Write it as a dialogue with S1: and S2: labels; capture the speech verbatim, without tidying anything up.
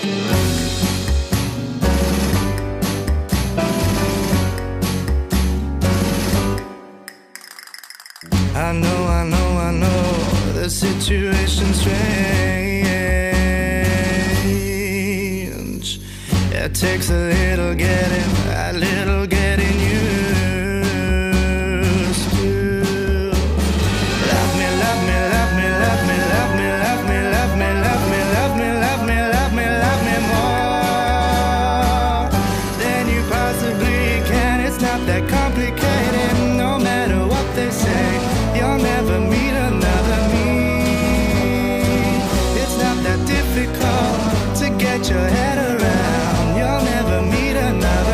S1: I know, I know, I know the situation's strange. It takes a little getting, a little getting used to. Love me, love me, love me, love me, love me, love me, love me, love me, love me, love me, love me, love me more than you possibly can. It's not that complicated, no matter what they say. You'll never meet another me. It's not that difficult to get your head around. You'll never meet another